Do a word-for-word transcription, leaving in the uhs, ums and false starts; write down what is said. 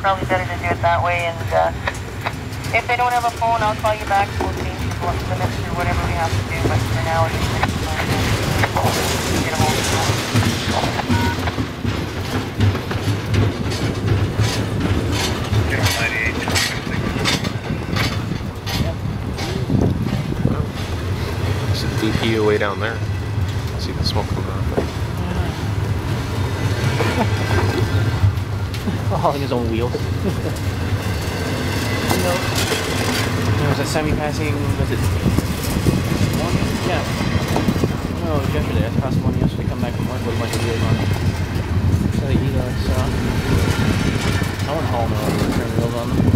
probably better to do it that way. And uh, if they don't have a phone, I'll call you back. We'll change the limits or whatever we have to do. But for now, it's pretty fun. Get a hold of them. Get on ninety-eight. There's a D P U way down there. See the smoke coming out. Hauling his own wheels. Nope. There was a semi-passing, was it one? Yeah. No, it was yesterday. I passed one yesterday, come back from work with a bunch of wheels on it. So you guys, uh, I wouldn't haul them over, turn wheels on them.